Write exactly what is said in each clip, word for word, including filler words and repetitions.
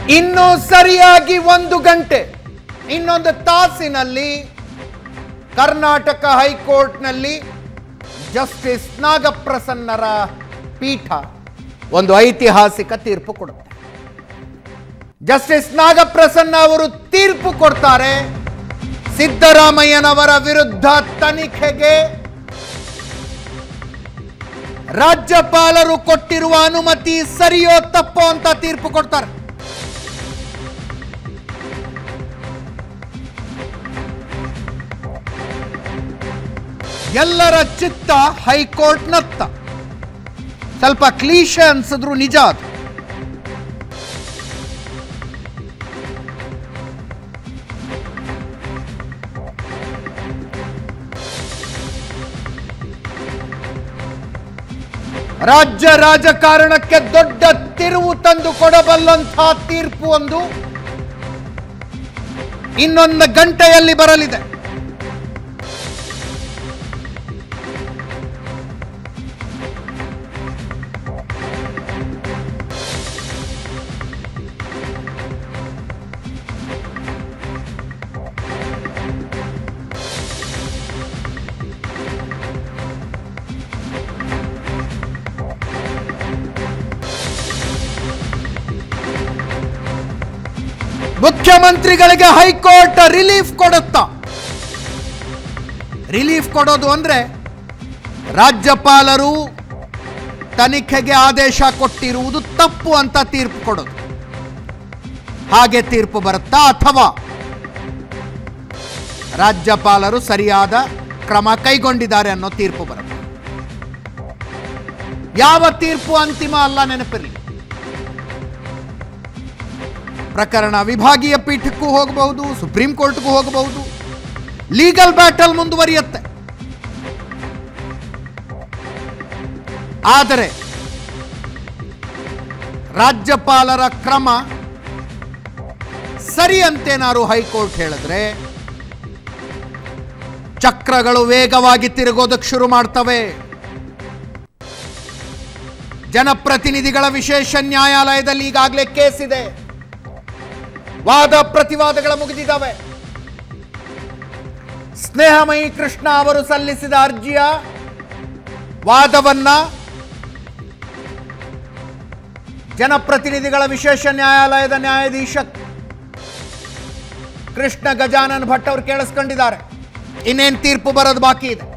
ಇನ್ನು ಸರಿಯಾಗಿ ಒಂದು ಗಂಟೆ ಇನ್ನೊಂದು ತಾಸಿನಲ್ಲಿ ಕರ್ನಾಟಕ ಹೈಕೋರ್ಟ್ನಲ್ಲಿ ಜಸ್ಟಿಸ್ ನಾಗಪ್ರಸನ್ನರ ಪೀಠ ಒಂದು ಐತಿಹಾಸಿಕ ತೀರ್ಪು ಕೊಡುತ್ತೆ. ಜಸ್ಟಿಸ್ ನಾಗಪ್ರಸನ್ನ ಅವರು ತೀರ್ಪು ಕೊಡ್ತಾರೆ. ಸಿದ್ದರಾಮಯ್ಯನವರ ವಿರುದ್ಧ ತನಿಖೆಗೆ ರಾಜ್ಯಪಾಲರು ಕೊಟ್ಟಿರುವ ಅನುಮತಿ ಸರಿಯೋ ತಪ್ಪೋ ಅಂತ ತೀರ್ಪು ಕೊಡ್ತಾರೆ. ಎಲ್ಲರ ಚಿತ್ತ ಹೈಕೋರ್ಟ್ನತ್ತ. ಸ್ವಲ್ಪ ಕ್ಲೀಶೆ ಅನ್ಸಿದ್ರು ನಿಜ ಅದು. ರಾಜ್ಯ ರಾಜಕಾರಣಕ್ಕೆ ದೊಡ್ಡ ತಿರುವು ತಂದು ಕೊಡಬಲ್ಲಂತಹ ತೀರ್ಪು ಒಂದು ಇನ್ನೊಂದು ಗಂಟೆಯಲ್ಲಿ ಬರಲಿದೆ. ಮುಖ್ಯಮಂತ್ರಿಗಳಿಗೆ ಹೈಕೋರ್ಟ್ ರಿಲೀಫ್ ಕೊಡುತ್ತಾ? ರಿಲೀಫ್ ಕೊಡೋದು ಅಂದ್ರೆ ರಾಜ್ಯಪಾಲರು ತನಿಖೆಗೆ ಆದೇಶ ಕೊಟ್ಟಿರುವುದು ತಪ್ಪು ಅಂತ ತೀರ್ಪು ಕೊಡೋದು. ಹಾಗೆ ತೀರ್ಪು ಬರುತ್ತಾ ಅಥವಾ ರಾಜ್ಯಪಾಲರು ಸರಿಯಾದ ಕ್ರಮ ಕೈಗೊಂಡಿದ್ದಾರೆ ಅನ್ನೋ ತೀರ್ಪು ಬರುತ್ತೆ. ಯಾವ ತೀರ್ಪು ಅಂತಿಮ ಅಲ್ಲ, ನೆನಪಿರಲಿ. ಪ್ರಕರಣ ವಿಭಾಗೀಯ ಪೀಠಕ್ಕೂ ಹೋಗಬಹುದು, ಸುಪ್ರೀಂ ಕೋರ್ಟ್ಗೂ ಹೋಗಬಹುದು, ಲೀಗಲ್ ಬ್ಯಾಟಲ್ ಮುಂದುವರಿಯುತ್ತೆ. ಆದರೆ ರಾಜ್ಯಪಾಲರ ಕ್ರಮ ಸರಿ ಅಂತೇನಾರು ಹೈಕೋರ್ಟ್ ಹೇಳಿದ್ರೆ ಚಕ್ರಗಳು ವೇಗವಾಗಿ ತಿರುಗೋದಕ್ಕೆ ಶುರು ಮಾಡ್ತವೆ. ಜನಪ್ರತಿನಿಧಿಗಳ ವಿಶೇಷ ನ್ಯಾಯಾಲಯದಲ್ಲಿ ಈಗಾಗಲೇ ಕೇಸ್ ಇದೆ. ವಾದ ಪ್ರತಿವಾದಗಳ ಮುಗಿದಿದ್ದಾವೆ. ಸ್ನೇಹಮಯಿ ಕೃಷ್ಣ ಅವರು ಸಲ್ಲಿಸಿದ ಅರ್ಜಿಯ ವಾದವನ್ನ ಜನಪ್ರತಿನಿಧಿಗಳ ವಿಶೇಷ ನ್ಯಾಯಾಲಯದ ನ್ಯಾಯಾಧೀಶ ಕೃಷ್ಣ ಗಜಾನನ್ ಭಟ್ ಅವರು ಕೇಳಿಸ್ಕೊಂಡಿದ್ದಾರೆ. ಇನ್ನೇನು ತೀರ್ಪು ಬರೋದು ಬಾಕಿ ಇದೆ.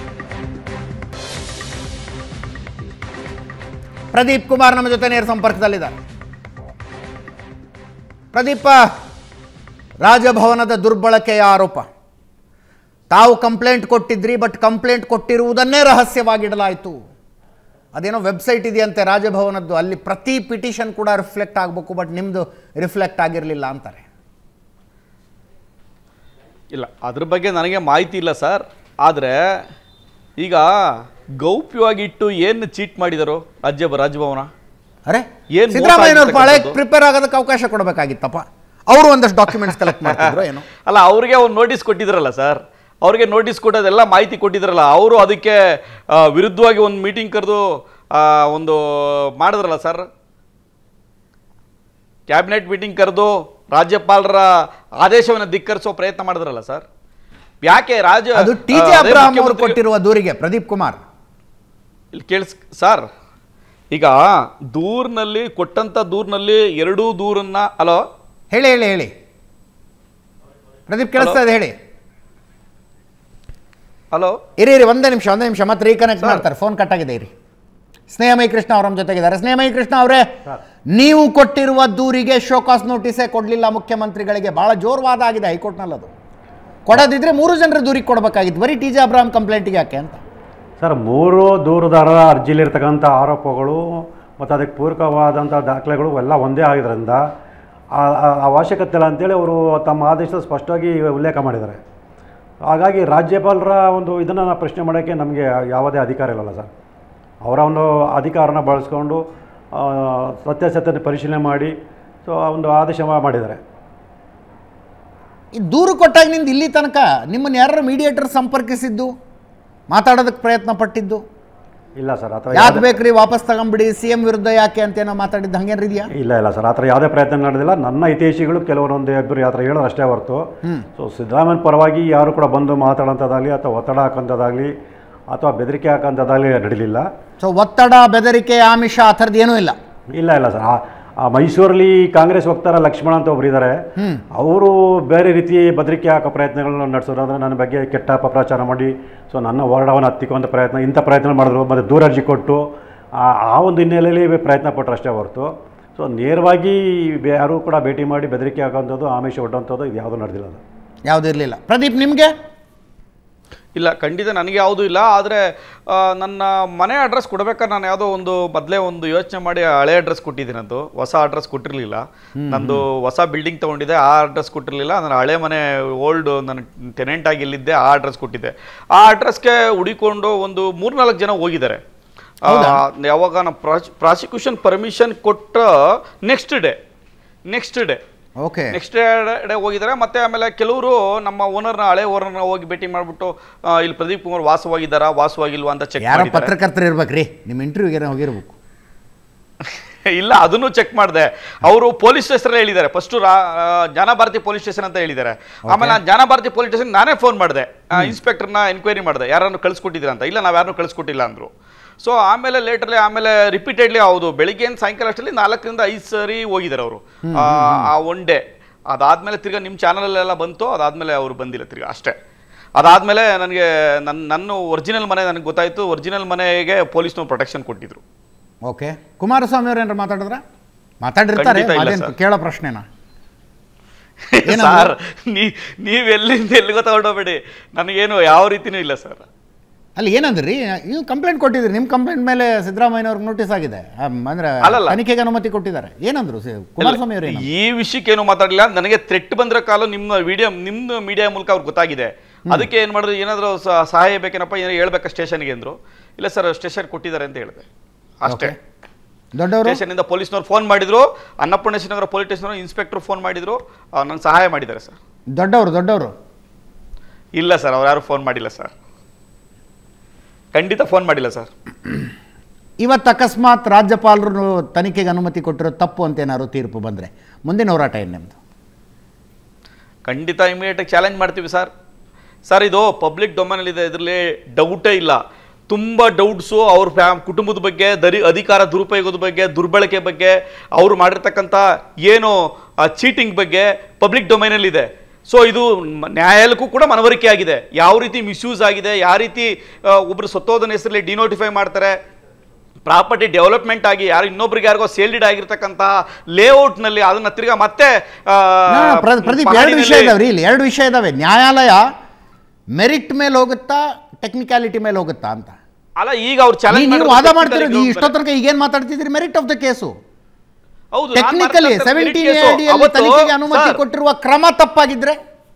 ಪ್ರದೀಪ್ ಕುಮಾರ್ ನಮ್ಮ ಜೊತೆ ನೇರ ಸಂಪರ್ಕದಲ್ಲಿದ್ದಾರೆ. ಪ್ರದೀಪ, ರಾಜಭವನದ ದುರ್ಬಳಕೆಯ ಆರೋಪ, ತಾವು ಕಂಪ್ಲೇಂಟ್ ಕೊಟ್ಟಿದ್ರಿ, ಬಟ್ ಕಂಪ್ಲೇಂಟ್ ಕೊಟ್ಟಿರುವುದನ್ನೇ ರಹಸ್ಯವಾಗಿಡಲಾಯಿತು. ಅದೇನೋ ವೆಬ್ಸೈಟ್ ಇದೆಯಂತೆ ರಾಜಭವನದ್ದು, ಅಲ್ಲಿ ಪ್ರತಿ ಪಿಟಿಷನ್ ಕೂಡ ರಿಫ್ಲೆಕ್ಟ್ ಆಗಬೇಕು, ಬಟ್ ನಿಮ್ಮದು ರಿಫ್ಲೆಕ್ಟ್ ಆಗಿರಲಿಲ್ಲ ಅಂತಾರೆ. ಇಲ್ಲ, ಅದ್ರ ಬಗ್ಗೆ ನನಗೆ ಮಾಹಿತಿ ಇಲ್ಲ ಸರ್. ಆದರೆ ಈಗ ಗೌಪ್ಯವಾಗಿ ಇಟ್ಟು ಏನು ಚೀಟ್ ಮಾಡಿದರು ರಾಜ್ಯ ರಾಜಭವನ? ಅರೆ, ಸಿದ್ದರಾಮಯ್ಯನವ್ರು ಪಾಳೆ ಪ್ರಿಪೇರ್ ಆಗೋದಕ್ಕೆ ಅವಕಾಶ ಕೊಡಬೇಕಾಗಿತ್ತಪ್ಪ. ಅವರು ಒಂದಷ್ಟು ಡಾಕ್ಯುಮೆಂಟ್ಸ್ ಕಲೆಕ್ಟ್ ಮಾಡ್ತಿದ್ರು ಏನೋ. ಅಲ್ಲ, ಅವ್ರಿಗೆ ಒಂದು ನೋಟಿಸ್ ಕೊಟ್ಟಿದ್ರಲ್ಲ ಸರ್, ಅವ್ರಿಗೆ ನೋಟಿಸ್ ಕೊಟ್ಟೋದೆಲ್ಲ ಮಾಹಿತಿ ಕೊಟ್ಟಿದ್ರಲ್ಲ, ಅವರು ಅದಕ್ಕೆ ವಿರುದ್ಧವಾಗಿ ಒಂದು ಮೀಟಿಂಗ್ ಕರೆದು ಒಂದು ಮಾಡಿದ್ರಲ್ಲ ಸರ್, ಕ್ಯಾಬಿನೆಟ್ ಮೀಟಿಂಗ್ ಕರೆದು ರಾಜ್ಯಪಾಲರ ಆದೇಶವನ್ನು ಧಿಕ್ಕರಿಸೋ ಪ್ರಯತ್ನ ಮಾಡಿದ್ರಲ್ಲ ಸರ್. ಯಾಕೆ ರಾಜ್ಯ ಅದು ಟಿ ಜೆ ಅಬ್ರಹಾಂ ಅವರು ಕೊಟ್ಟಿರುವ ದೂರಿಗೆ ಪ್ರದೀಪ್ ಕುಮಾರ್ ಇಲ್ಲಿ ಕೇಳಿಸ್ ಸರ್, ಈಗ ದೂರ್ನಲ್ಲಿ ಕೊಟ್ಟಂತ ದೂರ್ನಲ್ಲಿ ಎರಡೂ ದೂರನ್ನ ಅಲೋ ಹೇಳಿ ಹೇಳಿ ಹೇಳಿ ಪ್ರದೀಪ್ ಕೇಳಿಸ್ತಾ ಇದೆ, ಹೇಳಿ. ಹಲೋ, ಇರಿ ಇರಿ ಒಂದೇ ನಿಮಿಷ ಒಂದೇ ನಿಮಿಷ ಮತ್ತೆ ರೀಕನೆಕ್ಟ್ ಮಾಡ್ತಾರೆ, ಫೋನ್ ಕಟ್ ಆಗಿದೆ. ಇರಿ, ಸ್ನೇಹಮಯಿ ಕೃಷ್ಣ ಅವರ ಜೊತೆಗಿದ್ದಾರೆ. ಸ್ನೇಹಮಯಿ ಕೃಷ್ಣ ಅವರೇ, ನೀವು ಕೊಟ್ಟಿರುವ ದೂರಿಗೆ ಶೋಕಾಸ್ ನೋಟಿಸೇ ಕೊಡಲಿಲ್ಲ ಮುಖ್ಯಮಂತ್ರಿಗಳಿಗೆ, ಬಹಳ ಜೋರ್ವಾದ ಆಗಿದೆ ಹೈಕೋರ್ಟ್ನಲ್ಲಿ. ಅದು ಕೊಡೋದಿದ್ರೆ ಮೂರು ಜನರ ದೂರಿಗೆ ಕೊಡಬೇಕಾಗಿತ್ತು, ಬರೀ ಟಿ ಜೆ ಅಬ್ರಹಾಂ ಕಂಪ್ಲೇಂಟ್ಗೆ ಯಾಕೆ ಅಂತ? ಸರ್, ಮೂರು ದೂರುದಾರರ ಅರ್ಜಿಲಿರ್ತಕ್ಕಂಥ ಆರೋಪಗಳು ಮತ್ತು ಅದಕ್ಕೆ ಪೂರಕವಾದಂಥ ದಾಖಲೆಗಳು ಎಲ್ಲ ಒಂದೇ ಆಗಿದ್ದರಿಂದ ಅವಶ್ಯಕತೆ ಇಲ್ಲ ಅಂತೇಳಿ ಅವರು ತಮ್ಮ ಆದೇಶದ ಸ್ಪಷ್ಟವಾಗಿ ಉಲ್ಲೇಖ ಮಾಡಿದ್ದಾರೆ. ಹಾಗಾಗಿ ರಾಜ್ಯಪಾಲರ ಒಂದು ಇದನ್ನು ಪ್ರಶ್ನೆ ಮಾಡೋಕ್ಕೆ ನಮಗೆ ಯಾವುದೇ ಅಧಿಕಾರ ಇಲ್ಲಲ್ಲ ಸರ್. ಅವರ ಒಂದು ಅಧಿಕಾರನ ಬಳಸ್ಕೊಂಡು ಸತ್ಯಾಸತ್ಯತೆ ಪರಿಶೀಲನೆ ಮಾಡಿ ಸೊ ಒಂದು ಆದೇಶ ಮಾಡಿದ್ದಾರೆ. ಈ ದೂರು ಕೊಟ್ಟಾಗಿನಿಂದ ಇಲ್ಲಿ ತನಕ ನಿಮ್ಮನ್ನು ಯಾರು ಮೀಡಿಯೇಟರ್ ಸಂಪರ್ಕಿಸಿದ್ದು, ಮಾತಾಡೋದಕ್ಕೆ ಪ್ರಯತ್ನ ಪಟ್ಟಿದ್ದು? ಇಲ್ಲ ಸರ್ ಆ ಥರ ಯಾಕೆ ಬೇಕ್ರಿ ವಾಪಸ್ ತಗೊಂಬಿಡಿ ಸಿ ಎಂ ವಿರುದ್ಧ ಯಾಕೆ ಅಂತ ಏನೋ ಮಾತಾಡಿದ್ದು ಹಂಗೇನ್ರಿ ಇದೆಯಾ? ಇಲ್ಲ ಇಲ್ಲ ಸರ್ ಆ ಥರ ಯಾವುದೇ ಪ್ರಯತ್ನ ನಡೆದಿಲ್ಲ. ನನ್ನ ಹಿತೈಷಿಗಳು ಕೆಲವರೊಂದು ಇಬ್ಬರು ಆ ಥರ ಹೇಳೋದು ಅಷ್ಟೇ ಹೊರತು ಸೊ ಸಿದ್ದರಾಮಯ್ಯನ ಪರವಾಗಿ ಯಾರು ಕೂಡ ಬಂದು ಮಾತಾಡೋಂಥದ್ದಾಗಲಿ ಅಥವಾ ಒತ್ತಡ ಹಾಕೋಂಥದ್ದಾಗಲಿ ಅಥವಾ ಬೆದರಿಕೆ ಹಾಕೋಂಥದ್ದಾಗಲಿ ನಡೀಲಿಲ್ಲ. ಸೊ ಒತ್ತಡ ಬೆದರಿಕೆ ಆಮಿಷ ಆ ಥರದ್ದು ಏನೂ ಇಲ್ಲ? ಇಲ್ಲ ಇಲ್ಲ ಸರ್. ಆ ಮೈಸೂರಲ್ಲಿ ಕಾಂಗ್ರೆಸ್ ವಕ್ತಾರ ಲಕ್ಷ್ಮಣ ಅಂತ ಒಬ್ರು ಇದ್ದಾರೆ, ಅವರು ಬೇರೆ ರೀತಿ ಬೆದರಿಕೆ ಹಾಕೋ ಪ್ರಯತ್ನಗಳನ್ನ ನಡೆಸೋರು. ಅಂದರೆ ನನ್ನ ಬಗ್ಗೆ ಕೆಟ್ಟ ಅಪಪ್ರಚಾರ ಮಾಡಿ ಸೊ ನನ್ನ ಹೋರಾಟವನ್ನು ಹತ್ತಿಕ್ಕುವಂಥ ಪ್ರಯತ್ನ ಇಂಥ ಪ್ರಯತ್ನ ಮಾಡಿದ್ರು. ಮತ್ತು ದೂರರ್ಜಿ ಕೊಟ್ಟು ಆ ಒಂದು ಹಿನ್ನೆಲೆಯಲ್ಲಿ ಪ್ರಯತ್ನ ಪಟ್ಟರು ಅಷ್ಟೇ ಹೊರತು ಸೊ ನೇರವಾಗಿ ಯಾರೂ ಕೂಡ ಭೇಟಿ ಮಾಡಿ ಬೆದರಿಕೆ ಹಾಕೋಂಥದ್ದು ಆಮಿಷ ಒಡ್ಡೋಂಥದ್ದು ಇದು ಯಾವುದೂ ನಡೆದಿಲ್ಲ. ಅದು ಯಾವುದೂ ಇರಲಿಲ್ಲ. ಪ್ರದೀಪ್ ನಿಮಗೆ? ಇಲ್ಲ, ಖಂಡಿತ ನನಗೆ ಯಾವುದೂ ಇಲ್ಲ. ಆದರೆ ನನ್ನ ಮನೆ ಅಡ್ರೆಸ್ ಕೊಡ್ಬೇಕಾದ್ರೆ ನಾನು ಯಾವುದೋ ಒಂದು ಮೊದಲೇ ಒಂದು ಯೋಚನೆ ಮಾಡಿ ಹಳೆ ಅಡ್ರೆಸ್ ಕೊಟ್ಟಿದ್ದೀನಿ. ಅದು ಹೊಸ ಅಡ್ರೆಸ್ ಕೊಟ್ಟಿರಲಿಲ್ಲ. ನಂದು ಹೊಸ ಬಿಲ್ಡಿಂಗ್ ತೊಗೊಂಡಿದ್ದೆ, ಆ ಅಡ್ರೆಸ್ ಕೊಟ್ಟಿರಲಿಲ್ಲ. ನಾನು ಹಳೆ ಮನೆ ಓಲ್ಡ್ ನನ್ನ ಟೆನೆಂಟ್ ಆಗಿ ಎಲ್ಲಿದ್ದೆ ಆ ಅಡ್ರೆಸ್ ಕೊಟ್ಟಿದ್ದೆ. ಆ ಅಡ್ರೆಸ್ಗೆ ಹುಡಿಕೊಂಡು ಒಂದು ಮೂರ್ನಾಲ್ಕು ಜನ ಹೋಗಿದ್ದಾರೆ. ಯಾವಾಗ ನಾವು ಪ್ರಾಸಿಕ್ಯೂಷನ್ ಪರ್ಮಿಷನ್ ಕೊಟ್ಟ next day next day okay next day ಹೋಗಿದ್ದಾರೆ. ಮತ್ತೆ ಆಮೇಲೆ ಕೆಲವರು ನಮ್ಮ ಓನರ್ನ ಹಳೆ ಓನರ್ನ ಹೋಗಿ ಭೇಟಿ ಮಾಡಿಬಿಟ್ಟು ಇಲ್ಲಿ ಪ್ರದೀಪ್ ಕುಮಾರ್ ವಾಸವಾಗಿದ್ದಾರಾ ವಾಸವಾಗಿಲ್ವಾ ಅಂತ ಚೆಕ್ ಯಾರೋ ಪತ್ರಕರ್ತರು ಇರ್ಬೇಕ್ರಿ, ನಿಮ್ಮ ಇಂಟರ್ವ್ಯೂಗೆ ಹೋಗಿರ್ಬೇಕು. ಇಲ್ಲ, ಅದನ್ನು ಚೆಕ್ ಮಾಡಿದೆ. ಅವರು ಪೊಲೀಸ್ ಸ್ಟೇಷನ್ ಹೇಳಿದ್ದಾರೆ. ಫಸ್ಟ್ ಜ್ಞಾನಭಾರತಿ ಪೊಲೀಸ್ ಸ್ಟೇಷನ್ ಅಂತ ಹೇಳಿದ್ದಾರೆ. ಆಮೇಲೆ ನಾನು ಜ್ಞಾನಭಾರತಿ ಪೊಲೀಸ್ ಸ್ಟೇಷನ್ ನಾನೇ ಫೋನ್ ಮಾಡಿದೆ, ಇನ್ಸ್ಪೆಕ್ಟರ್ನ ಎನ್ಕ್ವೈರಿ ಮಾಡಿದೆ, ಯಾರನ್ನು ಕಳಿಸ್ಕೊಟ್ಟಿದ್ದೀರಾ ಅಂತ. ಇಲ್ಲ, ನಾವು ಯಾರನ್ನೂ ಕಳಿಸ್ಕೊಟ್ಟಿಲ್ಲ ಅಂದರು. ಸೊ ಆಮೇಲೆ ಲೇಟರ್ಲಿ ಆಮೇಲೆ ರಿಪೀಟೆಡ್ಲಿ ಹೌದು ಬೆಳಿಗ್ಗೆ ಸಾಯಂಕಾಲ ಅಷ್ಟರಲ್ಲಿ ನಾಲ್ಕರಿಂದ ಐದು ಸರಿ ಹೋಗಿದ್ದಾರೆ ಅವರು ಆ ಒನ್ ಡೇ. ಅದಾದಮೇಲೆ ತಿರ್ಗಾ ನಿಮ್ಮ ಚಾನಲಲ್ಲೆಲ್ಲ ಬಂತು, ಅದಾದಮೇಲೆ ಅವರು ಬಂದಿಲ್ಲ ತಿರ್ಗಾ ಅಷ್ಟೇ. ಅದಾದಮೇಲೆ ನನಗೆ ನನ್ನ ನನ್ನ ಒರಿಜಿನಲ್ ಮನೆ ನನಗೆ ಗೊತ್ತಾಯಿತು. ಒರಿಜಿನಲ್ ಮನೆಗೆ ಪೊಲೀಸ್ನವ್ರು ಪ್ರೊಟೆಕ್ಷನ್ ಕೊಟ್ಟಿದ್ರು. ಓಕೆ, ಕುಮಾರಸ್ವಾಮಿ ಅವ್ರು ಏನಾರು ಮಾತಾಡಿದ್ರ? ಮಾತಾಡಿರ್ತಾರೆ, ಕೇಳೋ ಪ್ರಶ್ನೆನಾ? ಸರ್ ನೀ ನೀವು ಎಲ್ಲಿಂದ ಎಲ್ಲಿಗೋ ತಗೊಂಡೋಗ್ಬೇಡಿ, ನನಗೇನು ಯಾವ ರೀತಿನೂ ಇಲ್ಲ ಸರ್. ಅಲ್ಲಿ ಏನಂದ್ರಿ, ನೀವು ಕಂಪ್ಲೇಂಟ್ ಕೊಟ್ಟಿದ್ರಿ, ನಿಮ್ಮ ಕಂಪ್ಲೇಂಟ್ ಮೇಲೆ ಸಿದ್ದರಾಮಯ್ಯನವ್ರಿಗೆ ನೋಟಿಸ್ ಆಗಿದೆ, ಅಂದ್ರೆ ತನಿಖೆಗೆ ಅನುಮತಿ ಕೊಟ್ಟಿದ್ದಾರೆ. ಏನಂದ್ರು ಕುಮಾರಸ್ವಾಮಿ ಅವರು? ಈ ವಿಷಯಕ್ಕೆ ಏನು ಮಾತಾಡಲಿಲ್ಲ. ನನಗೆ ಥ್ರೆಟ್ ಬಂದ್ರ ಕಾಲ ನಿಮ್ಮ ವಿಡಿಯೋ ನಿಮ್ಮ ಮೀಡಿಯಾ ಮೂಲಕ ಅವ್ರಿಗೆ ಗೊತ್ತಾಗಿದೆ. ಅದಕ್ಕೆ ಏನು ಮಾಡಿದ್ರು, ಏನಾದರೂ ಸಹಾಯ ಬೇಕೇನಪ್ಪ, ಏನಾರು ಹೇಳ್ಬೇಕಾ ಸ್ಟೇಷನ್ಗೆ ಅಂದ್ರು. ಇಲ್ಲ ಸರ್ ಸ್ಟೇಷನ್ ಕೊಟ್ಟಿದ್ದಾರೆ ಅಂತ ಹೇಳಿದೆ ಅಷ್ಟೇ. ದೊಡ್ಡವರು ಸ್ಟೇಷನಿಂದ ಪೊಲೀಸ್ನವ್ರು ಫೋನ್ ಮಾಡಿದ್ರು, Annapoorneshwari Nagar police station inspector phone ಮಾಡಿದ್ರು, ನಂಗೆ ಸಹಾಯ ಮಾಡಿದ್ದಾರೆ ಸರ್. ದೊಡ್ಡವರು ದೊಡ್ಡವರು ಇಲ್ಲ ಸರ್, ಅವ್ರು ಯಾರು ಫೋನ್ ಮಾಡಿಲ್ಲ ಸರ್, ಖಂಡಿತ ಫೋನ್ ಮಾಡಿಲ್ಲ ಸರ್. ಇವತ್ತು ಅಕಸ್ಮಾತ್ ರಾಜ್ಯಪಾಲರು ತನಿಖೆಗೆ ಅನುಮತಿ ಕೊಟ್ಟಿರೋ ತಪ್ಪು ಅಂತ ಏನಾದ್ರು ತೀರ್ಪು ಬಂದರೆ ಮುಂದಿನ ಹೋರಾಟ ಏನು ನಿಮ್ಮದು? ಖಂಡಿತ ಇಮಿಡಿಯೇಟಾಗಿ ಚಾಲೆಂಜ್ ಮಾಡ್ತೀವಿ ಸರ್. ಸರ್ ಇದು ಪಬ್ಲಿಕ್ ಡೊಮೇನಲ್ಲಿದೆ, ಇದರಲ್ಲಿ ಡೌಟೇ ಇಲ್ಲ. ತುಂಬ ಡೌಟ್ಸು ಅವ್ರ ಫ್ಯಾ ಕುಟುಂಬದ ಬಗ್ಗೆ, ದರಿ ಅಧಿಕಾರ ದುರುಪಯೋಗದ ಬಗ್ಗೆ, ದುರ್ಬಳಕೆ ಬಗ್ಗೆ, ಅವರು ಮಾಡಿರ್ತಕ್ಕಂಥ ಏನು ಚೀಟಿಂಗ್ ಬಗ್ಗೆ ಪಬ್ಲಿಕ್ ಡೊಮೇನಲ್ಲಿದೆ. ಸೊ ಇದು ನ್ಯಾಯಾಲಯಕ್ಕೂ ಕೂಡ ಮನವರಿಕೆ ಆಗಿದೆ, ಯಾವ ರೀತಿ ಮಿಸ್ಯೂಸ್ ಆಗಿದೆ, ಯಾವ ರೀತಿ ಒಬ್ಬರು ಸತ್ತೋದನ ಹೆಸರಲ್ಲಿ ಡಿನೋಟಿಫೈ ಮಾಡ್ತಾರೆ, ಪ್ರಾಪರ್ಟಿ ಡೆವಲಪ್ಮೆಂಟ್ ಆಗಿ ಯಾರು ಇನ್ನೊಬ್ರಿಗೆ ಯಾರಿಗೋ ಸೇಲ್ಡಿಡ್ ಆಗಿರ್ತಕ್ಕಂಥ ಲೇಔಟ್ನಲ್ಲಿ ಅದನ್ನ ತಿರ್ಗಾ ಮತ್ತೆ ಪ್ರದೀಪ್ ಎರಡು ವಿಷಯ ಇದಾವೆ ಇಲ್ಲಿ, ಎರಡು ವಿಷಯ ಇದಾವೆ. ನ್ಯಾಯಾಲಯ ಮೆರಿಟ್ ಮೇಲೆ ಹೋಗುತ್ತಾ ಟೆಕ್ನಿಕಾಲಿಟಿ ಮೇಲೆ ಹೋಗುತ್ತಾ ಅಂತ ಅಲ್ಲ. ಈಗ ಅವ್ರು ಚಾಲೆಂಜ್ ವಾದ ಮಾಡ್ತಿರೋದು ಇಷ್ಟೊತ್ತನಕ ಈಗೇನು ಮಾತಾಡ್ತಿದ್ರಿ ಮೆರಿಟ್ ಆಫ್ ದ ಕೇಸು. ಹೌದು, ಟೆಕ್ನಿಕಲಿ ಸೆವೆಂಟೀನ್ ಎ ತನಿಖೆಗೆ ಅನುಮತಿ ಕೊಟ್ಟಿರುವ ಕ್ರಮ ತಪ್ಪಾಗಿದ್ರೆ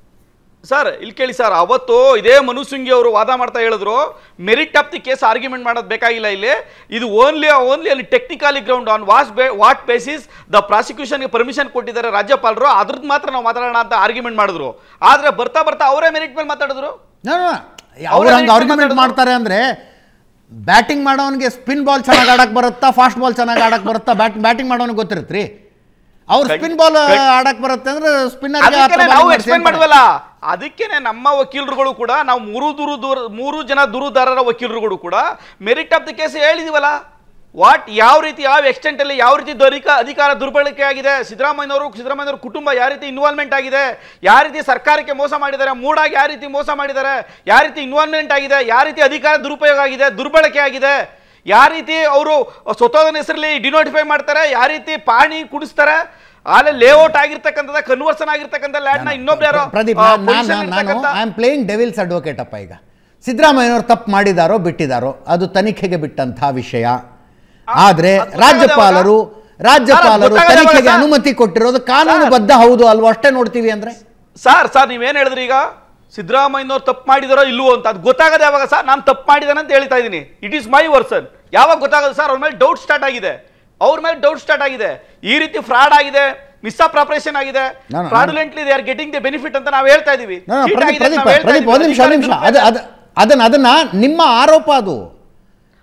ಸರ್ ಇಲ್ಲಿ ಕೇಳಿ ಸರ್, ಅವತ್ತು ಇದೇ ಮನು ಸಿಂಘಿ ಅವರು ವಾದ ಮಾಡ್ತಾ ಹೇಳಿದ್ರು merit of the case argument ಮಾಡೋದು ಬೇಕಾಗಿಲ್ಲ, ಇಲ್ಲಿ ಇದು ಓನ್ಲಿ ಓನ್ಲಿ ಅಲ್ಲಿ technically ground on was what basis the ಪ್ರಾಸಿಕ್ಯೂಷನ್ಗೆ ಪರ್ಮಿಷನ್ ಕೊಟ್ಟಿದ್ದಾರೆ ರಾಜ್ಯಪಾಲರು, ಅದ್ರದ್ದು ಮಾತ್ರ ನಾವು ಮಾತಾಡೋಣ ಅಂತ ಆರ್ಗ್ಯುಮೆಂಟ್ ಮಾಡಿದ್ರು. ಆದ್ರೆ ಬರ್ತಾ ಬರ್ತಾ ಅವರೇ ಮೆರಿಟ್ ಮೇಲೆ ಮಾತಾಡಿದ್ರು. ಅವ್ರು ಹಂಗೆ ಆರ್ಗ್ಯುಮೆಂಟ್ ಮಾಡ್ತಾರೆ ಅಂದ್ರೆ ಬ್ಯಾಟಿಂಗ್ ಮಾಡೋನಿಗೆ ಸ್ಪಿನ್ ಬಾಲ್ ಚೆನ್ನಾಗಿ ಆಡಕ್ ಬರುತ್ತಾ, ಫಾಸ್ಟ್ ಬಾಲ್ ಚೆನ್ನಾಗಿ ಆಡಕ್ ಬರುತ್ತಾ? ಬ್ಯಾಟ್ ಬ್ಯಾಟಿಂಗ್ ಮಾಡೋನಿಗೆ ಗೊತ್ತಿರುತ್ತ್ರಿ, ಅವ್ರು ಸ್ಪಿನ್ ಬಾಲ್ ಆಡಕ್ ಬರುತ್ತೆ ಅಂದ್ರೆ ಸ್ಪಿನ್ನರ್ ಎಕ್ಸ್ಪ್ಲೇನ್ ಮಾಡುವಲ್ಲ. ಅದಕ್ಕೇನೆ ನಮ್ಮ ವಕೀಲರುಗಳು ಕೂಡ ನಾವು ಮೂರು ದೂರು ದೂರ ಮೂರು ಜನ ದೂರುದಾರರ ವಕೀಲರುಗಳು ಕೂಡ ಮೆರಿಟ್ ಆಫ್ ದಿ ಕೇಸ್ ಹೇಳಿದೀವಲ್ಲ. ವಾಟ್ ಯಾವ ರೀತಿ ಯಾವ ಎಕ್ಸ್ಟೆಂಟ್ ಅಲ್ಲಿ ಯಾವ ರೀತಿ ಅಧಿಕಾರ ದುರ್ಬಳಕೆ ಆಗಿದೆ, ಸಿದ್ದರಾಮಯ್ಯನವರು ಸಿದ್ದರಾಮಯ್ಯನವರ ಕುಟುಂಬ ಯಾವ ರೀತಿ ಇನ್ವಾಲ್ವ್ಮೆಂಟ್ ಆಗಿದೆ, ಯಾವ ರೀತಿ ಸರ್ಕಾರಕ್ಕೆ ಮೋಸ ಮಾಡಿದ್ದಾರೆ, ಮೂಡಾಗಿ ಯಾವ ರೀತಿ ಮೋಸ ಮಾಡಿದ್ದಾರೆ, ಯಾವ ರೀತಿ ಇನ್ವಾಲ್ವ್ಮೆಂಟ್ ಆಗಿದೆ, ಯಾವ ರೀತಿ ಅಧಿಕಾರ ದುರುಪಯೋಗ ಆಗಿದೆ, ದುರ್ಬಳಕೆ ಆಗಿದೆ, ಯಾವ ರೀತಿ ಅವರು ಸ್ವತಃನ ಹೆಸರಲ್ಲಿ ಡಿನೋಟಿಫೈ ಮಾಡ್ತಾರೆ, ಯಾವ ರೀತಿ ಪಾಣಿ ಕುಡಿಸ್ತಾರೆ, ಆಲೆ ಲೇಔಟ್ ಆಗಿರ್ತಕ್ಕಂಥದ್ದು ಕನ್ವರ್ಷನ್ ಆಗಿರ್ತಕ್ಕಂಥ ಲ್ಯಾಂಡ್ನ ಇನ್ನೊಬ್ರು ಯಾರೋ. ಪ್ರದೀಪ್, ನಾನು I am playing devil's advocate ಅಪ್ಪ. ಈಗ ಸಿದ್ದರಾಮಯ್ಯನವರು ತಪ್ಪು ಮಾಡಿದಾರೋ ಬಿಟ್ಟಿದಾರೋ ಅದು ತನಿಖೆಗೆ ಬಿಟ್ಟಂತಹ ವಿಷಯ. ಆದ್ರೆ ರಾಜ್ಯಪಾಲರು ರಾಜ್ಯಪಾಲರು ತನಿಖೆಗೆ ಅನುಮತಿ ಕೊಟ್ಟಿರೋದು ಕಾನೂನುಬದ್ಧ ಹೌದು ಅಲ್ವೋ ಅಷ್ಟೇ ನೋಡ್ತೀವಿ ಅಂದ್ರೆ. ಸರ್ ಸರ್ ನೀವೇನ್ ಹೇಳಿದ್ರಿ ಈಗ ಸಿದ್ದರಾಮಯ್ಯನವರು ತಪ್ಪು ಮಾಡಿದಾರೋ ಇಲ್ವೋ ಅಂತ, ಅದು ಗೊತ್ತಾಗದೆ ಯಾವಾಗ ಸರ್ ನಾನು ತಪ್ಪು ಮಾಡಿದಾನೆ ಅಂತ ಹೇಳ್ತಾ ಇದ್ದೀನಿ. It is my version. ಯಾವಾಗ ಗೊತ್ತಾಗೋದು ಸರ್? ಅವ್ರ ಮೇಲೆ ಡೌಟ್ ಸ್ಟಾರ್ಟ್ ಆಗಿದೆ, ಅವ್ರ ಮೇಲೆ ಡೌಟ್ ಸ್ಟಾರ್ಟ್ ಆಗಿದೆ, ಈ ರೀತಿ ಫ್ರಾಡ್ ಆಗಿದೆ, ಮಿಸ್ಅಪ್ರಾಪರೇಷನ್ ಆಗಿದೆ, fraudulently they are getting the benefit ಅಂತ ನಾವು ಹೇಳ್ತಾ ಇದೀವಿ. ಪ್ರದೀಪ್ ಒಂದು ನಿಮಿಷ ನಿಮಿಷ ಅದನ್ನ ಅದನ್ನ ನಿಮ್ಮ ಆರೋಪ ಅದು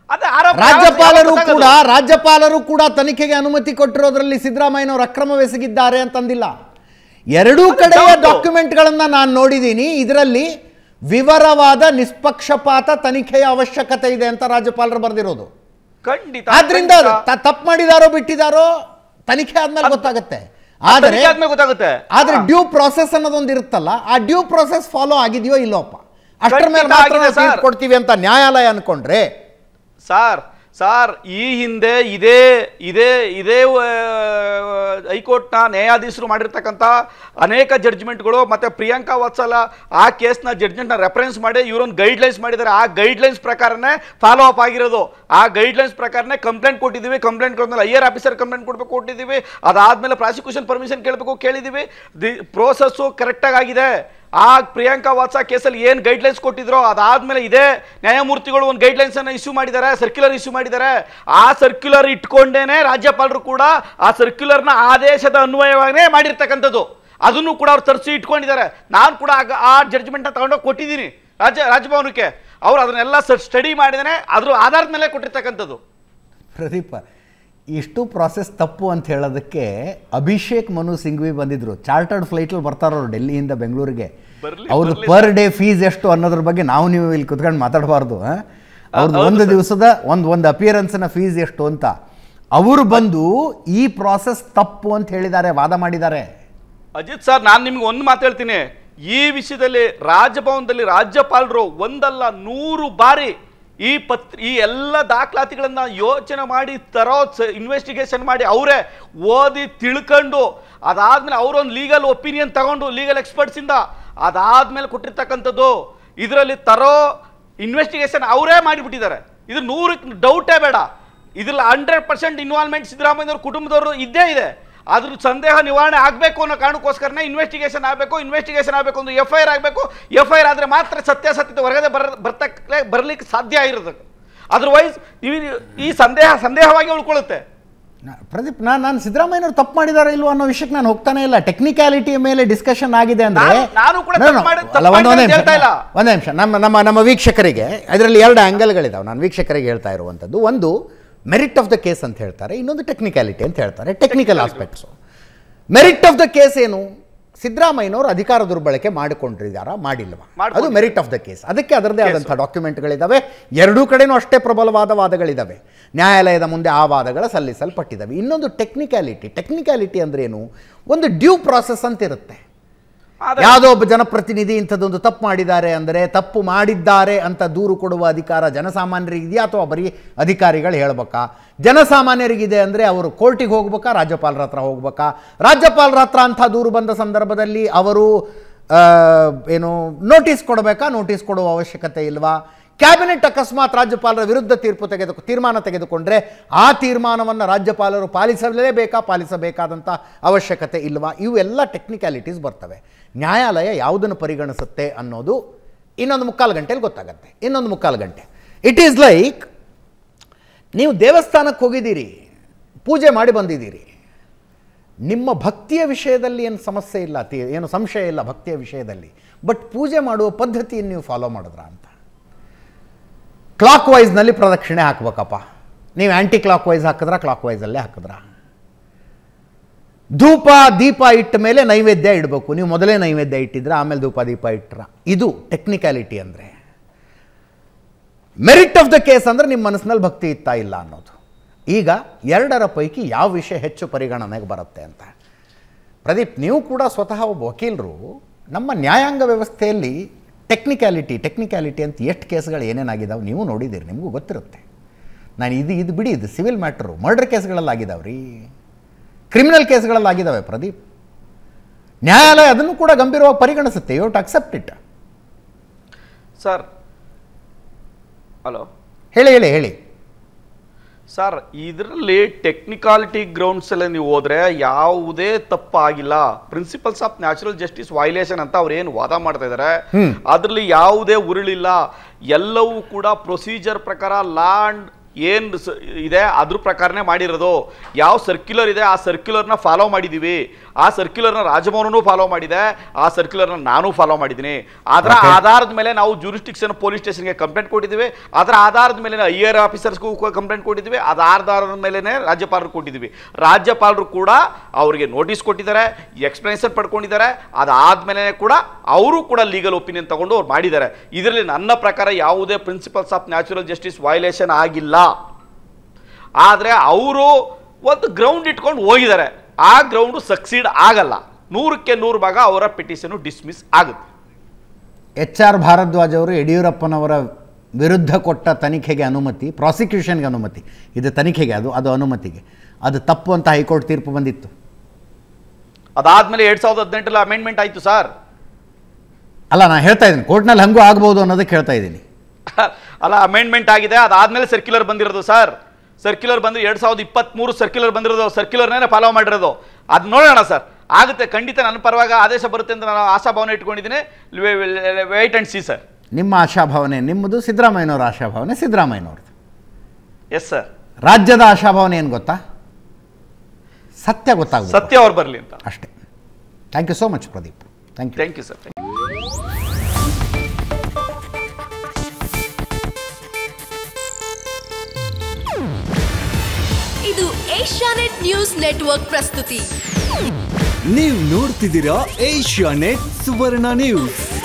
ಅದೇ ಆರೋಪ ರಾಜ್ಯಪಾಲರು ಯಾವತ್ತು ಕೂಡ ರಾಜ್ಯಪಾಲರು ಕೂಡ ತನಿಖೆಗೆ ಅನುಮತಿ ಕೊಟ್ಟಿರೋದ್ರಲ್ಲಿ ಸಿದ್ದರಾಮಯ್ಯನವರು ಅಕ್ರಮವೆಸಗಿದ್ದಾರೆ ಅಂತಂದಿಲ್ಲ. ಎರಡೂ ಕಡೆಯ ಹೌದು. ಡಾಕ್ಯುಮೆಂಟ್ಗಳನ್ನ ನಾನು ನೋಡಿದ್ದೀನಿ. ಇದರಲ್ಲಿ ವಿವರವಾದ ನಿಷ್ಪಕ್ಷಪಾತ ತನಿಖೆಯ ಅವಶ್ಯಕತೆ ಇದೆ ಅಂತ ರಾಜ್ಯಪಾಲರು ಬರೆದಿರೋದು. ಖಂಡಿತ ಆದ್ರಿಂದ ತಪ್ಪು ಮಾಡಿದಾರೋ ಬಿಟ್ಟಿದಾರೋ ತನಿಖೆ ಆದ್ಮೇಲೆ ಗೊತ್ತಾಗುತ್ತೆ. ಆದರೆ ತನಿಖೆ ಆದ್ಮೇಲೆ ಗೊತ್ತಾಗುತ್ತೆ. ಆದ್ರೆ ಡ್ಯೂ ಪ್ರಾಸೆಸ್ ಅನ್ನೋದೊಂದು ಇರುತ್ತಲ್ಲ, ಆ ಡ್ಯೂ ಪ್ರಾಸೆಸ್ ಫಾಲೋ ಆಗಿದೆಯೋ ಇಲ್ಲೋಪ್ಪ, ಅಷ್ಟರ ಮೇಲೆ ಖಂಡಿತ ಮಾತ್ರ ಆಗಿದೆ ನಾವು ಸರ್. ಕೊಡ್ತೀವಿ ಅಂತ ನ್ಯಾಯಾಲಯ ಅನ್ಕೊಂಡ್ರೆ ಸಾರ್ ಸಾರ್ ಈ ಹಿಂದೆ ಇದೇ ಇದೇ ಇದೇ ಹೈಕೋರ್ಟ್ನ ನ್ಯಾಯಾಧೀಶರು ಮಾಡಿರ್ತಕ್ಕಂಥ ಅನೇಕ ಜಡ್ಜ್ಮೆಂಟ್ಗಳು ಮತ್ತೆ ಪ್ರಿಯಾಂಕಾ ವತ್ಸಲ ಆ ಕೇಸ್ನ ಜಡ್ಜ್ಮೆಂಟ್ನ ರೆಫರೆನ್ಸ್ ಮಾಡಿ ಇವರೊಂದು ಗೈಡ್ಲೈನ್ಸ್ ಮಾಡಿದ್ದಾರೆ. ಆ ಗೈಡ್ಲೈನ್ಸ್ ಪ್ರಕಾರನೇ ಫಾಲೋ ಅಪ್ ಆಗಿರೋದು. ಆ ಗೈಡ್ಲೈನ್ಸ್ ಪ್ರಕಾರನೇ ಕಂಪ್ಲೇಂಟ್ ಕೊಟ್ಟಿದ್ದೀವಿ. ಕಂಪ್ಲೇಂಟ್ ಕೊಡ್ಮೇಲೆ ಐಯರ್ ಆಫೀಸರ್ ಕಂಪ್ಲೇಂಟ್ ಕೊಡಬೇಕು ಕೊಟ್ಟಿದ್ದೀವಿ. ಅದಾದ್ಮೇಲೆ ಪ್ರಾಸಿಕ್ಯೂಷನ್ ಪರ್ಮಿಷನ್ ಕೇಳಬೇಕು ಕೇಳಿದ್ದೀವಿ. ದಿ ಪ್ರೋಸೆಸ್ಸು ಕರೆಕ್ಟಾಗಿ ಆಗಿದೆ. ಆ ಪ್ರಿಯಾಂಕಾ ವಾತ್ಸಾ ಕೇಸಲ್ಲಿ ಏನು ಗೈಡ್ಲೈನ್ಸ್ ಕೊಟ್ಟಿದ್ರು ಅದಾದ್ಮೇಲೆ ಇದೇ ನ್ಯಾಯಮೂರ್ತಿಗಳು ಒಂದು ಗೈಡ್ಲೈನ್ಸ್ ಅನ್ನು ಇಶ್ಯೂ ಮಾಡಿದ್ದಾರೆ, ಸರ್ಕ್ಯುಲರ್ ಇಶ್ಯೂ ಮಾಡಿದ್ದಾರೆ. ಆ ಸರ್ಕ್ಯುಲರ್ ಇಟ್ಕೊಂಡೇನೆ ರಾಜ್ಯಪಾಲರು ಕೂಡ ಆ ಸರ್ಕ್ಯುಲರ್ನ ಆದೇಶದ ಅನ್ವಯವಾಗೇ ಮಾಡಿರ್ತಕ್ಕಂಥದ್ದು. ಅದನ್ನು ಕೂಡ ಅವ್ರು ತರಿಸಿ ಇಟ್ಕೊಂಡಿದ್ದಾರೆ. ನಾನು ಕೂಡ ಆ ಜಡ್ಜ್ಮೆಂಟ್ನ ತಗೊಂಡೋಗಿ ಕೊಟ್ಟಿದ್ದೀನಿ ರಾಜ್ಯ ರಾಜಭವನಕ್ಕೆ. ಅವರು ಅದನ್ನೆಲ್ಲ ಸ್ಟಡಿ ಮಾಡಿದಾನೆ, ಅದ್ರ ಆಧಾರದ ಮೇಲೆ ಕೊಟ್ಟಿರ್ತಕ್ಕಂಥದ್ದು. ಪ್ರದೀಪ, ಇಷ್ಟು ಪ್ರಾಸೆಸ್ ತಪ್ಪು ಅಂತ ಹೇಳೋದಕ್ಕೆ ಅಭಿಷೇಕ್ ಮನು ಸಿಂಘ್ವಿ ಬಂದಿದ್ರು. ಚಾರ್ಟರ್ಡ್ ಫ್ಲೈಟಲ್ಲಿ ಬರ್ತಾರವ್ರು ಡೆಲ್ಲಿಯಿಂದ ಬೆಂಗಳೂರಿಗೆ. ಅವ್ರದ್ದು ಪರ್ ಡೇ ಫೀಸ್ ಎಷ್ಟು ಅನ್ನೋದ್ರ ಬಗ್ಗೆ ನಾವು ನೀವು ಇಲ್ಲಿ ಕುತ್ಕೊಂಡು ಮಾತಾಡಬಾರ್ದು. ಅವ್ರದ್ದು ಒಂದು ದಿವಸದ ಒಂದು ಒಂದು ಅಪಿಯರೆನ್ಸ್ನ ಫೀಸ್ ಎಷ್ಟು ಅಂತ ಅವರು ಬಂದು ಈ ಪ್ರಾಸೆಸ್ ತಪ್ಪು ಅಂತ ಹೇಳಿದ್ದಾರೆ, ವಾದ ಮಾಡಿದ್ದಾರೆ. ಅಜಿತ್ ಸರ್, ನಾನು ನಿಮ್ಗೆ ಒಂದು ಮಾತು ಹೇಳ್ತೀನಿ. ಈ ವಿಷಯದಲ್ಲಿ ರಾಜಭವನದಲ್ಲಿ ರಾಜ್ಯಪಾಲರು ಒಂದಲ್ಲ ನೂರು ಬಾರಿ ಈ ಪತ್ರ ಈ ಎಲ್ಲ ದಾಖಲಾತಿಗಳನ್ನ ಯೋಚನೆ ಮಾಡಿ ತರೋ ಇನ್ವೆಸ್ಟಿಗೇಷನ್ ಮಾಡಿ ಅವರೇ ಓದಿ ತಿಳ್ಕೊಂಡು ಅದಾದ್ಮೇಲೆ ಅವರೊಂದು ಲೀಗಲ್ ಒಪಿನಿಯನ್ ತಗೊಂಡು ಲೀಗಲ್ ಎಕ್ಸ್ಪರ್ಟ್ಸಿಂದ ಅದಾದ್ಮೇಲೆ ಕೊಟ್ಟಿರ್ತಕ್ಕಂಥದ್ದು. ಇದರಲ್ಲಿ ತರೋ ಇನ್ವೆಸ್ಟಿಗೇಷನ್ ಅವರೇ ಮಾಡಿಬಿಟ್ಟಿದ್ದಾರೆ. ಇದು ನೂರು ಡೌಟೇ ಬೇಡ. ಇದ್ರಲ್ಲಿ ಹಂಡ್ರೆಡ್ ಪರ್ಸೆಂಟ್ ಇನ್ವಾಲ್ವ್ಮೆಂಟ್ ಸಿದ್ದರಾಮಯ್ಯವ್ರ ಕುಟುಂಬದವರು ಇದ್ದೇ ಇದೆ. ಅದ್ರ ಸಂದೇಹ ನಿವಾರಣೆ ಆಗಬೇಕು ಅನ್ನೋ ಕಾರಣಕ್ಕೋಸ್ಕರನೇ ಇನ್ವೆಸ್ಟಿಗೇಷನ್ ಆಗಬೇಕು. ಇನ್ವೆಸ್ಟಿಗೇಷನ್ ಆಗಬೇಕು ಒಂದು ಎಫ್ ಐ ಆರ್ ಆಗಬೇಕು. ಎಫ್ ಐ ಆರ್ ಆದರೆ ಮಾತ್ರ ಸತ್ಯಾಸತ್ಯತೆ ಹೊರಗಡೆ ಬರ ಬರ್ತಕ್ಕೆ ಬರಲಿಕ್ಕೆ ಸಾಧ್ಯ ಇರೋದಕ್ಕೆ. ಅದರ್ವೈಸ್ ಈ ಸಂದೇಹ ಸಂದೇಹವಾಗಿ ಉಳ್ಕೊಳ್ಳುತ್ತೆ. ಪ್ರದೀಪ್, ನಾನು ನಾನು ಸಿದ್ದರಾಮಯ್ಯನವರು ತಪ್ಪು ಮಾಡಿದಾರೋ ಇಲ್ವೋ ಅನ್ನೋ ವಿಷಯಕ್ಕೆ ನಾನು ಹೋಗ್ತಾನೆ ಇಲ್ಲ. ಟೆಕ್ನಿಕ್ಯಾಲಿಟಿಯ ಮೇಲೆ ಡಿಸ್ಕಷನ್ ಆಗಿದೆ ಅಂದ್ರೆ ನಾನು ಕೂಡ ಒಂದೇ ನಿಮಿಷ ನಮ್ಮ ನಮ್ಮ ನಮ್ಮ ವೀಕ್ಷಕರಿಗೆ ಇದರಲ್ಲಿ ಎರಡು ಆ್ಯಂಗಲ್ಗಳಿದಾವೆ. ನಾನು ವೀಕ್ಷಕರಿಗೆ ಹೇಳ್ತಾ ಇರುವಂಥದ್ದು, ಒಂದು ಮೆರಿಟ್ ಆಫ್ ದ ಕೇಸ್ ಅಂತ ಹೇಳ್ತಾರೆ, ಇನ್ನೊಂದು ಟೆಕ್ನಿಕ್ಯಾಲಿಟಿ ಅಂತ ಹೇಳ್ತಾರೆ. Technical aspects. Merit of the case ಏನು? ಸಿದ್ದರಾಮಯ್ಯನವರು ಅಧಿಕಾರ ದುರ್ಬಳಕೆ ಮಾಡಿಕೊಂಡಿದ್ದಾರಾ ಮಾಡಿಲ್ವಾ, ಅದು ಮೆರಿಟ್ ಆಫ್ ದ ಕೇಸ್. ಅದಕ್ಕೆ ಅದರದೇ ಆದಂಥ ಡಾಕ್ಯುಮೆಂಟ್ಗಳಿದ್ದಾವೆ. ಎರಡೂ ಕಡೆನೂ ಅಷ್ಟೇ ಪ್ರಬಲವಾದ ವಾದಗಳಿದ್ದಾವೆ. ನ್ಯಾಯಾಲಯದ ಮುಂದೆ ಆ ವಾದಗಳ ಸಲ್ಲಿಸಲ್ಪಟ್ಟಿದ್ದಾವೆ. ಇನ್ನೊಂದು ಟೆಕ್ನಿಕ್ಯಾಲಿಟಿ. ಟೆಕ್ನಿಕ್ಯಾಲಿಟಿ ಅಂದ್ರೆ ಏನು? ಒಂದು ಡ್ಯೂ ಪ್ರಾಸೆಸ್ ಅಂತ ಇರುತ್ತೆ. ಯಾವುದೋ ಒಬ್ಬ ಜನಪ್ರತಿನಿಧಿ ಇಂಥದ್ದೊಂದು ತಪ್ಪು ಮಾಡಿದ್ದಾರೆ ಅಂದರೆ ತಪ್ಪು ಮಾಡಿದ್ದಾರೆ ಅಂತ ದೂರು ಕೊಡುವ ಅಧಿಕಾರ ಜನಸಾಮಾನ್ಯರಿಗಿದೆಯಾ ಅಥವಾ ಬರೀ ಅಧಿಕಾರಿಗಳು ಹೇಳ್ಬೇಕಾ? ಜನಸಾಮಾನ್ಯರಿಗಿದೆ ಅಂದರೆ ಅವರು ಕೋರ್ಟಿಗೆ ಹೋಗ್ಬೇಕಾ, ರಾಜ್ಯಪಾಲರ ಹತ್ರ ಹೋಗ್ಬೇಕಾ? ರಾಜ್ಯಪಾಲರ ಹತ್ರ ಅಂಥ ದೂರು ಬಂದ ಸಂದರ್ಭದಲ್ಲಿ ಅವರು ಏನು ನೋಟಿಸ್ ಕೊಡಬೇಕಾ, ನೋಟಿಸ್ ಕೊಡುವ ಅವಶ್ಯಕತೆ ಇಲ್ವಾ? ಕ್ಯಾಬಿನೆಟ್ ಅಕಸ್ಮಾತ್ ರಾಜ್ಯಪಾಲರ ವಿರುದ್ಧ ತೀರ್ಪು ತೆಗೆದು ತೀರ್ಮಾನ ತೆಗೆದುಕೊಂಡ್ರೆ ಆ ತೀರ್ಮಾನವನ್ನು ರಾಜ್ಯಪಾಲರು ಪಾಲಿಸಲೇಬೇಕಾ, ಪಾಲಿಸಬೇಕಾದಂಥ ಅವಶ್ಯಕತೆ ಇಲ್ವಾ? ಇವೆಲ್ಲ ಟೆಕ್ನಿಕ್ಯಾಲಿಟೀಸ್ ಬರ್ತವೆ. ನ್ಯಾಯಾಲಯ ಯಾವುದನ್ನು ಪರಿಗಣಿಸುತ್ತೆ ಅನ್ನೋದು ಇನ್ನೊಂದು ಮುಕ್ಕಾಲು ಗಂಟೆಯಲ್ಲಿ ಗೊತ್ತಾಗುತ್ತೆ. ಇನ್ನೊಂದು ಮುಕ್ಕಾಲು ಗಂಟೆ ಇಟ್ ಈಸ್ ಲೈಕ್ ನೀವು ದೇವಸ್ಥಾನಕ್ಕೆ ಹೋಗಿದ್ದೀರಿ, ಪೂಜೆ ಮಾಡಿ ಬಂದಿದ್ದೀರಿ. ನಿಮ್ಮ ಭಕ್ತಿಯ ವಿಷಯದಲ್ಲಿ ಏನು ಸಮಸ್ಯೆ ಇಲ್ಲ, ಏನು ಸಂಶಯ ಇಲ್ಲ ಭಕ್ತಿಯ ವಿಷಯದಲ್ಲಿ. ಬಟ್ ಪೂಜೆ ಮಾಡುವ ಪದ್ಧತಿಯನ್ನು ನೀವು ಫಾಲೋ ಮಾಡಿದ್ರ ಅಂತ. ಕ್ಲಾಕ್ ವೈಸ್ನಲ್ಲಿ ಪ್ರದಕ್ಷಿಣೆ ಹಾಕ್ಬೇಕಪ್ಪ. ನೀವು ಆ್ಯಂಟಿ ಕ್ಲಾಕ್ ವೈಸ್ ಹಾಕಿದ್ರ, ಕ್ಲಾಕ್ ವೈಸಲ್ಲೇ ಹಾಕಿದ್ರ. ಧೂಪ ದೀಪ ಇಟ್ಟ ಮೇಲೆ ನೈವೇದ್ಯ ಇಡಬೇಕು. ನೀವು ಮೊದಲೇ ನೈವೇದ್ಯ ಇಟ್ಟಿದ್ರೆ ಆಮೇಲೆ ಧೂಪ ದೀಪ ಇಟ್ಟರ. ಇದು ಟೆಕ್ನಿಕ್ಯಾಲಿಟಿ ಅಂದರೆ. ಮೆರಿಟ್ ಆಫ್ ದ ಕೇಸ್ ಅಂದರೆ ನಿಮ್ಮ ಮನಸ್ಸಿನಲ್ಲಿ ಭಕ್ತಿ ಇತ್ತಾ ಇಲ್ಲ ಅನ್ನೋದು. ಈಗ ಎರಡರ ಪೈಕಿ ಯಾವ ವಿಷಯ ಹೆಚ್ಚು ಪರಿಗಣನೆಗೆ ಬರುತ್ತೆ ಅಂತ. ಪ್ರದೀಪ್, ನೀವು ಕೂಡ ಸ್ವತಃ ಒಬ್ಬ ವಕೀಲರು. ನಮ್ಮ ನ್ಯಾಯಾಂಗ ವ್ಯವಸ್ಥೆಯಲ್ಲಿ ಟೆಕ್ನಿಕ್ಯಾಲಿಟಿ ಟೆಕ್ನಿಕ್ಯಾಲಿಟಿ ಅಂತ ಎಷ್ಟು ಕೇಸ್ಗಳು ಏನೇನಾಗಿದ್ದಾವೆ ನೀವು ನೋಡಿದ್ದೀರಿ, ನಿಮಗೂ ಗೊತ್ತಿರುತ್ತೆ. ನಾನು ಇದು ಇದು ಬಿಡಿ, ಇದು ಸಿವಿಲ್ ಮ್ಯಾಟ್ರು. ಮರ್ಡರ್ ಕೇಸ್ಗಳಲ್ಲಿ ಆಗಿದ್ದಾವೆ ರೀ, ಕ್ರಿಮಿನಲ್ ಕೇಸ್ಗಳಲ್ಲಿ ಆಗಿದ್ದಾವೆ ಪ್ರದೀಪ್. ನ್ಯಾಯಾಲಯ ಅದನ್ನು ಕೂಡ ಗಂಭೀರವಾಗಿ ಪರಿಗಣಿಸುತ್ತೆ. You have to accept it. Sir hello ಹೇಳಿ ಹೇಳಿ ಹೇಳಿ ಸರ್, ಇದರಲ್ಲಿ ಟೆಕ್ನಿಕಾಲಿಟಿ ಗ್ರೌಂಡ್ಸ್ ಎಲ್ಲ ನೀವು ಹೋದ್ರೆ ಯಾವುದೇ ತಪ್ಪಾಗಿಲ್ಲ. Principles of natural justice violation ಅಂತ ಅವ್ರು ಏನು ವಾದ ಮಾಡ್ತಾ ಇದ್ದಾರೆ, ಅದರಲ್ಲಿ ಯಾವುದೇ ಉರುಳಿಲ್ಲ. ಎಲ್ಲವೂ ಕೂಡ ಪ್ರೊಸೀಜರ್ ಪ್ರಕಾರ ಲಾ ಅಂಡ್ ಏನು ಇದೆ ಅದ್ರ ಪ್ರಕಾರನೇ ಮಾಡಿರೋದು. ಯಾವ ಸರ್ಕ್ಯುಲರ್ ಇದೆ ಆ ಸರ್ಕ್ಯುಲರ್ನ ಫಾಲೋ ಮಾಡಿದ್ದೀವಿ. ಆ ಸರ್ಕ್ಯುಲರ್ನ ರಾಜಭವನೂ ಫಾಲೋ ಮಾಡಿದೆ, ಆ ಸರ್ಕ್ಯುಲರ್ನ ನಾನು ಫಾಲೋ ಮಾಡಿದ್ದೀನಿ. ಅದರ ಆಧಾರದ ಮೇಲೆ ನಾವು ಜೂರಿಸ್ಟಿಕ್ಷನ್ ಪೊಲೀಸ್ ಸ್ಟೇಷನ್ಗೆ ಕಂಪ್ಲೇಂಟ್ ಕೊಟ್ಟಿದ್ದೀವಿ. ಅದರ ಆಧಾರದ ಮೇಲೆ ಹೈಯರ್ ಆಫೀಸರ್ಸ್ಗೂ ಕಂಪ್ಲೇಂಟ್ ಕೊಟ್ಟಿದ್ದೀವಿ. ಅದರ ಆಧಾರದ ಮೇಲೆ ರಾಜ್ಯಪಾಲರು ಕೊಟ್ಟಿದ್ದೀವಿ. ರಾಜ್ಯಪಾಲರು ಕೂಡ ಅವರಿಗೆ ನೋಟಿಸ್ ಕೊಟ್ಟಿದ್ದಾರೆ, ಎಕ್ಸ್ಪ್ಲನೇಷನ್ ಪಡ್ಕೊಂಡಿದ್ದಾರೆ. ಅದಾದಮೇಲೆ ಕೂಡ ಅವರು ಕೂಡ ಲೀಗಲ್ ಒಪಿನಿಯನ್ ತಗೊಂಡು ಅವ್ರು ಮಾಡಿದ್ದಾರೆ. ಇದರಲ್ಲಿ ನನ್ನ ಪ್ರಕಾರ ಯಾವುದೇ principles of natural justice violation ಆಗಿಲ್ಲ. ಆದರೆ ಅವರು ಒಂದು ಗ್ರೌಂಡ್ ಇಟ್ಕೊಂಡು ಹೋಗಿದ್ದಾರೆ. ಆ ಗ್ರೌಂಡು ಸಕ್ಸೀಡ್ ಆಗಲ್ಲ. ನೂರಕ್ಕೆ ನೂರು ಭಾಗ ಅವರ ಪಿಟಿಷನ್ ಡಿಸ್ಮಿಸ್ ಆಗುತ್ತೆ. ಎಚ್ ಆರ್ ಭಾರದ್ವಾಜ್ ಅವರು ಯಡಿಯೂರಪ್ಪನವರ ವಿರುದ್ಧ ಕೊಟ್ಟ ತನಿಖೆಗೆ ಅನುಮತಿ, ಪ್ರಾಸಿಕ್ಯೂಷನ್ಗೆ ಅನುಮತಿ, ಇದು ತನಿಖೆಗೆ ಅದು ಅದು ಅನುಮತಿಗೆ ಅದು ತಪ್ಪು ಅಂತ ಹೈಕೋರ್ಟ್ ತೀರ್ಪು ಬಂದಿತ್ತು. ಅದಾದ್ಮೇಲೆ ಎರಡ್ ಸಾವಿರದ ಹದಿನೆಂಟರಲ್ಲಿ ಅಮೆಂಡ್ಮೆಂಟ್ ಆಯಿತು ಸರ್. ಅಲ್ಲ, ನಾನು ಹೇಳ್ತಾ ಇದ್ದೀನಿ ಕೋರ್ಟ್ನಲ್ಲಿ ಹಂಗೂ ಆಗ್ಬೋದು ಅನ್ನೋದಕ್ಕೆ ಹೇಳ್ತಾ ಇದ್ದೀನಿ. ಅಲ್ಲ, ಅಮೆಂಡ್ಮೆಂಟ್ ಆಗಿದೆ, ಅದಾದ್ಮೇಲೆ ಸರ್ಕ್ಯುಲರ್ ಬಂದಿರೋದು ಸರ್. ಸರ್ಕ್ಯುಲರ್ ಬಂದು ಎರಡ್ ಸಾವಿರದ ಇಪ್ಪತ್ತ್ಮೂರು ಸರ್ಕ್ಯುಲರ್ ಬಂದಿರೋದು, ಸರ್ಕ್ಯುಲರ್ನೇ ಫಾಲೋ ಮಾಡಿರೋದು. ಅದು ನೋಡೋಣ ಸರ್, ಆಗುತ್ತೆ ಖಂಡಿತ. ನನ್ನ ಪರವಾಗಿ ಆದೇಶ ಬರುತ್ತೆ ಅಂತ ನಾನು ಆಶಾಭಾವನೆ ಇಟ್ಕೊಂಡಿದ್ದೀನಿ. Wait and see sir. ನಿಮ್ಮ ಆಶಾಭಾವನೆ ನಿಮ್ಮದು, ಸಿದ್ದರಾಮಯ್ಯನವರ ಆಶಾಭಾವನೆ ಸಿದ್ದರಾಮಯ್ಯನವ್ರದ್ದು. Yes sir. ರಾಜ್ಯದ ಆಶಾಭಾವನೆ ಏನು ಗೊತ್ತಾ? ಸತ್ಯ ಗೊತ್ತಾಗುತ್ತೆ, ಸತ್ಯ ಅವ್ರು ಬರಲಿ ಅಂತ ಅಷ್ಟೇ. Thank you so much Pradeep. Thank you thank you sir. ಇದು ಏಷ್ಯಾನೆಟ್ ನ್ಯೂಸ್ ನೆಟ್ವರ್ಕ್ ಪ್ರಸ್ತುತಿ. ನೀವು ನೋಡ್ತಿದ್ದೀರಾ ಏಷ್ಯಾನೆಟ್ ಸುವರ್ಣ ನ್ಯೂಸ್.